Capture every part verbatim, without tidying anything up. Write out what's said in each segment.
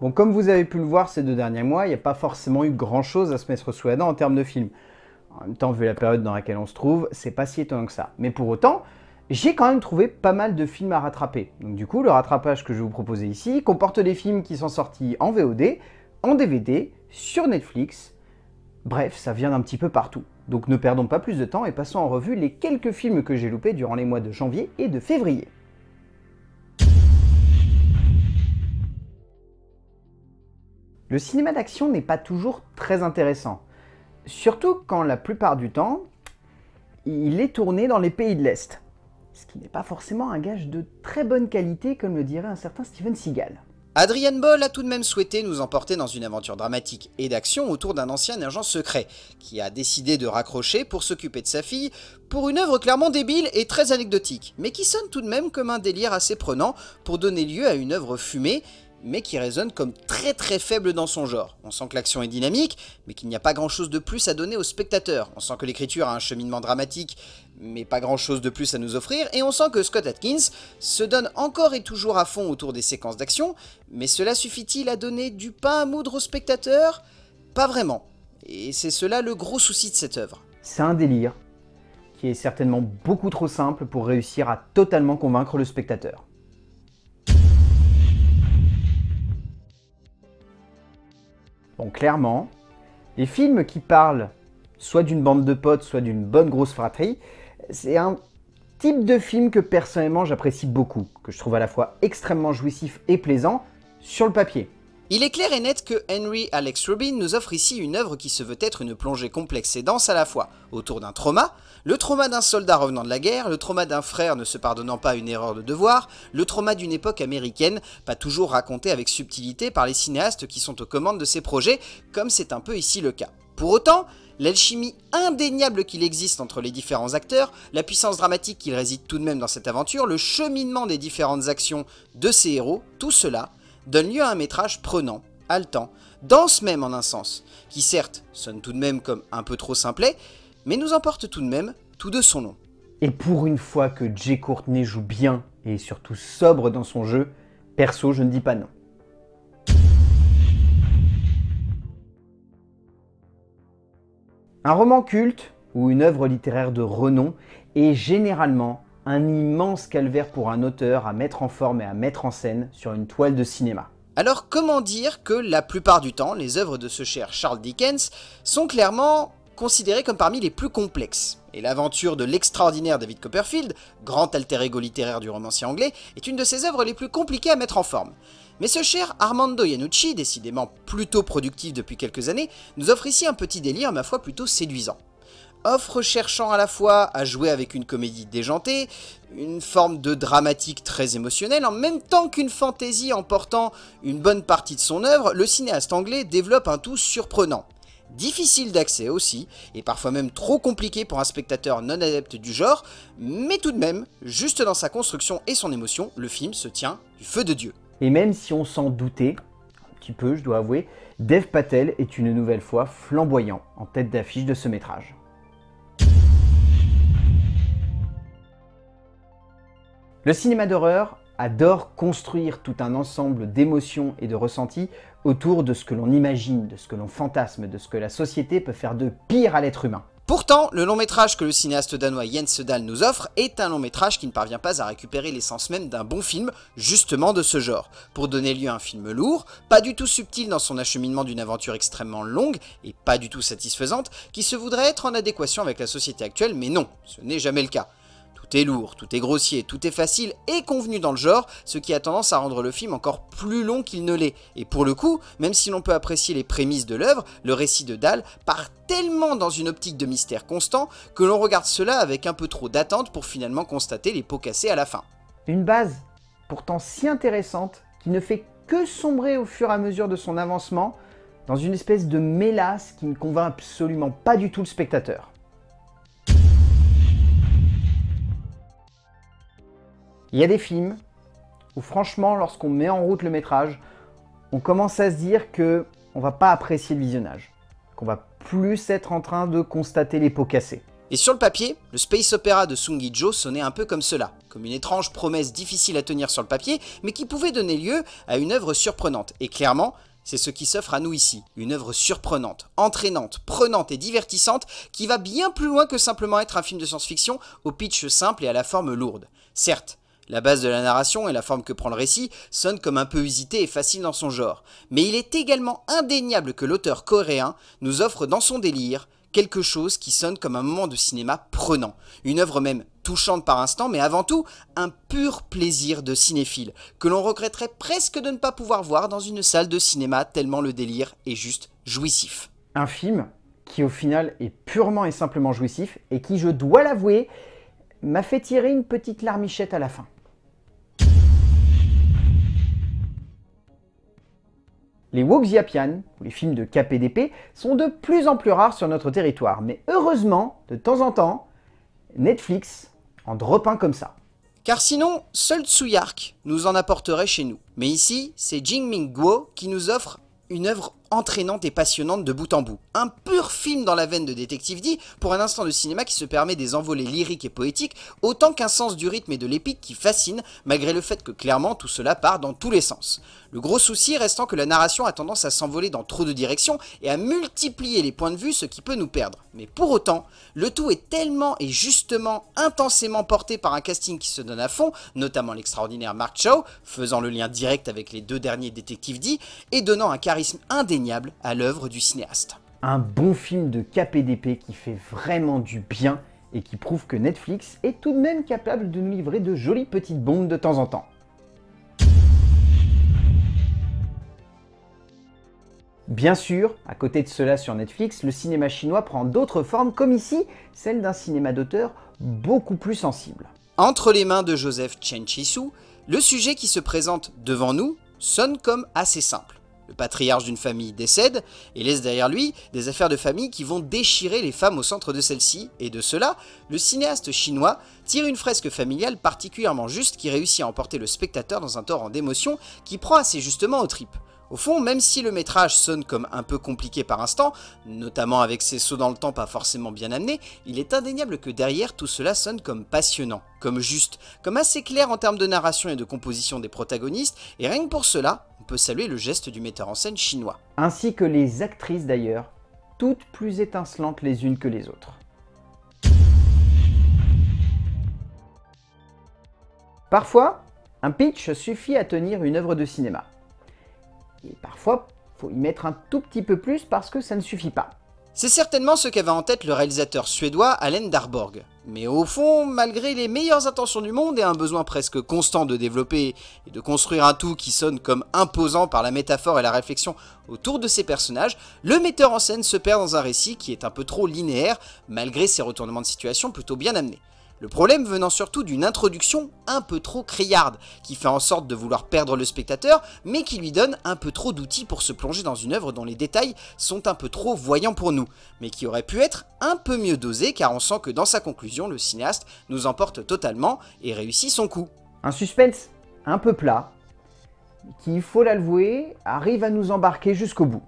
Bon, comme vous avez pu le voir ces deux derniers mois, il n'y a pas forcément eu grand chose à se mettre sous la dent en termes de films. En même temps, vu la période dans laquelle on se trouve, c'est pas si étonnant que ça. Mais pour autant, j'ai quand même trouvé pas mal de films à rattraper. Donc du coup, le rattrapage que je vais vous proposer ici comporte des films qui sont sortis en V O D, en D V D, sur Netflix. Bref, ça vient d'un petit peu partout. Donc ne perdons pas plus de temps et passons en revue les quelques films que j'ai loupés durant les mois de janvier et de février. Le cinéma d'action n'est pas toujours très intéressant. Surtout quand la plupart du temps, il est tourné dans les pays de l'Est. Ce qui n'est pas forcément un gage de très bonne qualité, comme le dirait un certain Steven Seagal. Adrian Ball a tout de même souhaité nous emporter dans une aventure dramatique et d'action autour d'un ancien agent secret, qui a décidé de raccrocher pour s'occuper de sa fille, pour une œuvre clairement débile et très anecdotique, mais qui sonne tout de même comme un délire assez prenant pour donner lieu à une œuvre fumée, mais qui résonne comme très très faible dans son genre. On sent que l'action est dynamique, mais qu'il n'y a pas grand chose de plus à donner au spectateur. On sent que l'écriture a un cheminement dramatique, mais pas grand chose de plus à nous offrir, et on sent que Scott Adkins se donne encore et toujours à fond autour des séquences d'action, mais cela suffit-il à donner du pain à moudre au spectateur? Pas vraiment. Et c'est cela le gros souci de cette œuvre. C'est un délire, qui est certainement beaucoup trop simple pour réussir à totalement convaincre le spectateur. Bon, clairement, les films qui parlent soit d'une bande de potes, soit d'une bonne grosse fratrie, c'est un type de film que personnellement j'apprécie beaucoup, que je trouve à la fois extrêmement jouissif et plaisant sur le papier. Il est clair et net que Henry Alex Rubin nous offre ici une œuvre qui se veut être une plongée complexe et dense à la fois, autour d'un trauma, le trauma d'un soldat revenant de la guerre, le trauma d'un frère ne se pardonnant pas une erreur de devoir, le trauma d'une époque américaine, pas toujours raconté avec subtilité par les cinéastes qui sont aux commandes de ces projets, comme c'est un peu ici le cas. Pour autant, l'alchimie indéniable qu'il existe entre les différents acteurs, la puissance dramatique qu'il réside tout de même dans cette aventure, le cheminement des différentes actions de ces héros, tout cela donne lieu à un métrage prenant, haletant, dense même en un sens, qui certes sonne tout de même comme un peu trop simplet, mais nous emporte tout de même tout de son nom. Et pour une fois que Jai Courtney joue bien et surtout sobre dans son jeu, perso je ne dis pas non. Un roman culte ou une œuvre littéraire de renom est généralement un immense calvaire pour un auteur à mettre en forme et à mettre en scène sur une toile de cinéma. Alors comment dire que la plupart du temps, les œuvres de ce cher Charles Dickens sont clairement considérées comme parmi les plus complexes. Et l'aventure de l'extraordinaire David Copperfield, grand alter ego littéraire du romancier anglais, est une de ses œuvres les plus compliquées à mettre en forme. Mais ce cher Armando Iannucci, décidément plutôt productif depuis quelques années, nous offre ici un petit délire, ma foi, plutôt séduisant. Offre cherchant à la fois à jouer avec une comédie déjantée, une forme de dramatique très émotionnelle, en même temps qu'une fantaisie emportant une bonne partie de son œuvre, le cinéaste anglais développe un tout surprenant. Difficile d'accès aussi, et parfois même trop compliqué pour un spectateur non adepte du genre, mais tout de même, juste dans sa construction et son émotion, le film se tient du feu de Dieu. Et même si on s'en doutait, un petit peu je dois avouer, Dev Patel est une nouvelle fois flamboyant en tête d'affiche de ce métrage. Le cinéma d'horreur adore construire tout un ensemble d'émotions et de ressentis autour de ce que l'on imagine, de ce que l'on fantasme, de ce que la société peut faire de pire à l'être humain. Pourtant, le long métrage que le cinéaste danois Jens Sedal nous offre est un long métrage qui ne parvient pas à récupérer l'essence même d'un bon film, justement de ce genre, pour donner lieu à un film lourd, pas du tout subtil dans son acheminement d'une aventure extrêmement longue et pas du tout satisfaisante, qui se voudrait être en adéquation avec la société actuelle, mais non, ce n'est jamais le cas. Tout est lourd, tout est grossier, tout est facile et convenu dans le genre, ce qui a tendance à rendre le film encore plus long qu'il ne l'est. Et pour le coup, même si l'on peut apprécier les prémices de l'œuvre, le récit de Dahl part tellement dans une optique de mystère constant que l'on regarde cela avec un peu trop d'attente pour finalement constater les pots cassés à la fin. Une base pourtant si intéressante qui ne fait que sombrer au fur et à mesure de son avancement dans une espèce de mélasse qui ne convainc absolument pas du tout le spectateur. Il y a des films où franchement, lorsqu'on met en route le métrage, on commence à se dire qu'on ne va pas apprécier le visionnage, qu'on va plus être en train de constater les pots cassés. Et sur le papier, le space opéra de Sung Gi-jo sonnait un peu comme cela, comme une étrange promesse difficile à tenir sur le papier, mais qui pouvait donner lieu à une œuvre surprenante. Et clairement, c'est ce qui s'offre à nous ici, une œuvre surprenante, entraînante, prenante et divertissante, qui va bien plus loin que simplement être un film de science-fiction au pitch simple et à la forme lourde. Certes, la base de la narration et la forme que prend le récit sonnent comme un peu usité et facile dans son genre, mais il est également indéniable que l'auteur coréen nous offre dans son délire quelque chose qui sonne comme un moment de cinéma prenant, une œuvre même touchante par instant, mais avant tout, un pur plaisir de cinéphile, que l'on regretterait presque de ne pas pouvoir voir dans une salle de cinéma tellement le délire est juste jouissif. Un film qui au final est purement et simplement jouissif et qui, je dois l'avouer, m'a fait tirer une petite larmichette à la fin. Les Wuxiapian, ou les films de K P D P, sont de plus en plus rares sur notre territoire, mais heureusement, de temps en temps, Netflix en drop un comme ça. Car sinon, seul Tsuyark nous en apporterait chez nous. Mais ici, c'est Jingming Guo qui nous offre une œuvre entraînante et passionnante de bout en bout. Un pur film dans la veine de Détective D pour un instant de cinéma qui se permet des envolées lyriques et poétiques, autant qu'un sens du rythme et de l'épique qui fascine, malgré le fait que clairement tout cela part dans tous les sens. Le gros souci restant que la narration a tendance à s'envoler dans trop de directions et à multiplier les points de vue, ce qui peut nous perdre. Mais pour autant, le tout est tellement et justement intensément porté par un casting qui se donne à fond, notamment l'extraordinaire Mark Chow, faisant le lien direct avec les deux derniers Détectives D et donnant un charisme indéniable à l'œuvre du cinéaste. Un bon film de K P D P qui fait vraiment du bien et qui prouve que Netflix est tout de même capable de nous livrer de jolies petites bombes de temps en temps. Bien sûr, à côté de cela sur Netflix, le cinéma chinois prend d'autres formes comme ici, celle d'un cinéma d'auteur beaucoup plus sensible. Entre les mains de Joseph Chen Chi-soo, le sujet qui se présente devant nous sonne comme assez simple. Le patriarche d'une famille décède et laisse derrière lui des affaires de famille qui vont déchirer les femmes au centre de celle-ci, et de cela, le cinéaste chinois tire une fresque familiale particulièrement juste qui réussit à emporter le spectateur dans un torrent d'émotions qui prend assez justement aux tripes. Au fond, même si le métrage sonne comme un peu compliqué par instant, notamment avec ses sauts dans le temps pas forcément bien amenés, il est indéniable que derrière tout cela sonne comme passionnant, comme juste, comme assez clair en termes de narration et de composition des protagonistes, et rien que pour cela, on peut saluer le geste du metteur en scène chinois. Ainsi que les actrices d'ailleurs, toutes plus étincelantes les unes que les autres. Parfois, un pitch suffit à tenir une œuvre de cinéma. Et parfois, il faut y mettre un tout petit peu plus parce que ça ne suffit pas. C'est certainement ce qu'avait en tête le réalisateur suédois Allen Darborg. Mais au fond, malgré les meilleures intentions du monde et un besoin presque constant de développer et de construire un tout qui sonne comme imposant par la métaphore et la réflexion autour de ses personnages, le metteur en scène se perd dans un récit qui est un peu trop linéaire, malgré ses retournements de situation plutôt bien amenés. Le problème venant surtout d'une introduction un peu trop criarde, qui fait en sorte de vouloir perdre le spectateur, mais qui lui donne un peu trop d'outils pour se plonger dans une œuvre dont les détails sont un peu trop voyants pour nous, mais qui aurait pu être un peu mieux dosé car on sent que dans sa conclusion, le cinéaste nous emporte totalement et réussit son coup. Un suspense un peu plat, qui, il faut l'avouer, arrive à nous embarquer jusqu'au bout.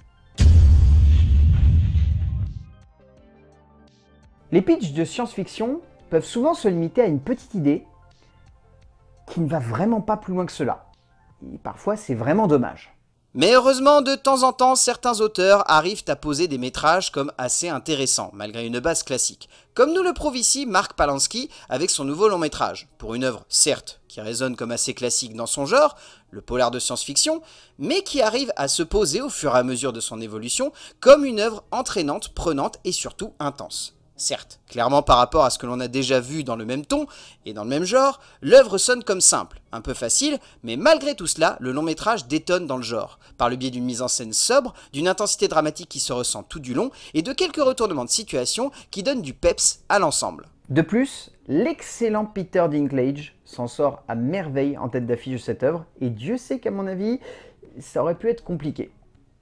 Les pitchs de science-fiction peuvent souvent se limiter à une petite idée qui ne va vraiment pas plus loin que cela. Et parfois, c'est vraiment dommage. Mais heureusement, de temps en temps, certains auteurs arrivent à poser des métrages comme assez intéressants, malgré une base classique. Comme nous le prouve ici Mark Palansky avec son nouveau long métrage, pour une œuvre, certes, qui résonne comme assez classique dans son genre, le polar de science-fiction, mais qui arrive à se poser au fur et à mesure de son évolution comme une œuvre entraînante, prenante et surtout intense. Certes, clairement par rapport à ce que l'on a déjà vu dans le même ton et dans le même genre, l'œuvre sonne comme simple, un peu facile, mais malgré tout cela, le long métrage détonne dans le genre, par le biais d'une mise en scène sobre, d'une intensité dramatique qui se ressent tout du long, et de quelques retournements de situation qui donnent du peps à l'ensemble. De plus, l'excellent Peter Dinklage s'en sort à merveille en tête d'affiche de cette œuvre, et Dieu sait qu'à mon avis, ça aurait pu être compliqué.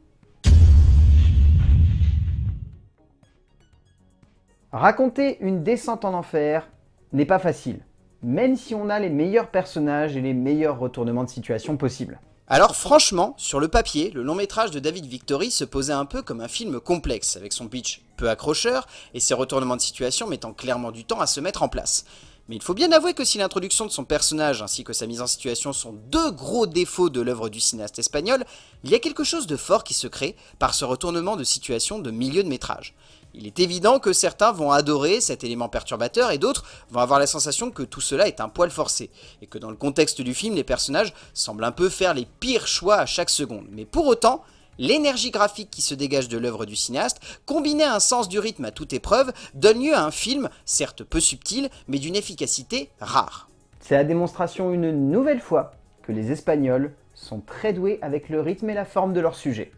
Raconter une descente en enfer n'est pas facile, même si on a les meilleurs personnages et les meilleurs retournements de situation possibles. Alors franchement, sur le papier, le long métrage de David Victory se posait un peu comme un film complexe, avec son pitch peu accrocheur et ses retournements de situation mettant clairement du temps à se mettre en place. Mais il faut bien avouer que si l'introduction de son personnage ainsi que sa mise en situation sont deux gros défauts de l'œuvre du cinéaste espagnol, il y a quelque chose de fort qui se crée par ce retournement de situation de milieu de métrage. Il est évident que certains vont adorer cet élément perturbateur et d'autres vont avoir la sensation que tout cela est un poil forcé, et que dans le contexte du film, les personnages semblent un peu faire les pires choix à chaque seconde. Mais pour autant, l'énergie graphique qui se dégage de l'œuvre du cinéaste, combinée à un sens du rythme à toute épreuve, donne lieu à un film, certes peu subtil, mais d'une efficacité rare. C'est la démonstration une nouvelle fois que les Espagnols sont très doués avec le rythme et la forme de leur sujet.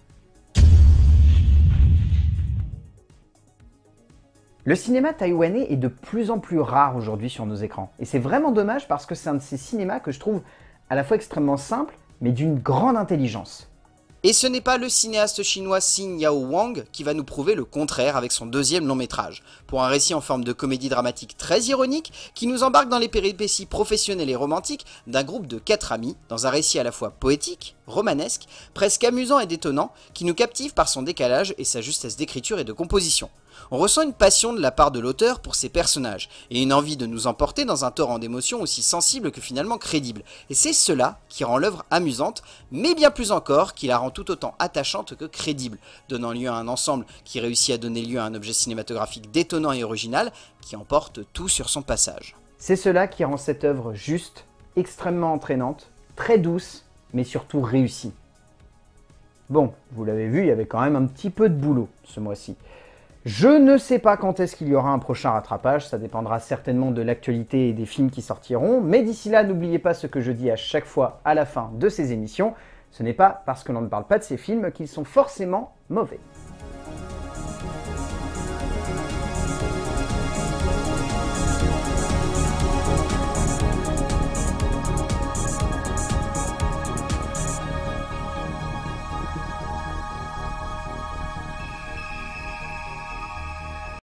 Le cinéma taïwanais est de plus en plus rare aujourd'hui sur nos écrans. Et c'est vraiment dommage parce que c'est un de ces cinémas que je trouve à la fois extrêmement simple, mais d'une grande intelligence. Et ce n'est pas le cinéaste chinois Xin Yao Wang qui va nous prouver le contraire avec son deuxième long métrage, pour un récit en forme de comédie dramatique très ironique qui nous embarque dans les péripéties professionnelles et romantiques d'un groupe de quatre amis, dans un récit à la fois poétique, romanesque, presque amusant et détonnant, qui nous captive par son décalage et sa justesse d'écriture et de composition. On ressent une passion de la part de l'auteur pour ses personnages, et une envie de nous emporter dans un torrent d'émotions aussi sensible que finalement crédible. Et c'est cela qui rend l'œuvre amusante, mais bien plus encore qui la rend tout autant attachante que crédible, donnant lieu à un ensemble qui réussit à donner lieu à un objet cinématographique détonnant et original, qui emporte tout sur son passage. C'est cela qui rend cette œuvre juste, extrêmement entraînante, très douce, mais surtout réussie. Bon, vous l'avez vu, il y avait quand même un petit peu de boulot ce mois-ci. Je ne sais pas quand est-ce qu'il y aura un prochain rattrapage, ça dépendra certainement de l'actualité et des films qui sortiront, mais d'ici là, n'oubliez pas ce que je dis à chaque fois à la fin de ces émissions, ce n'est pas parce que l'on ne parle pas de ces films qu'ils sont forcément mauvais.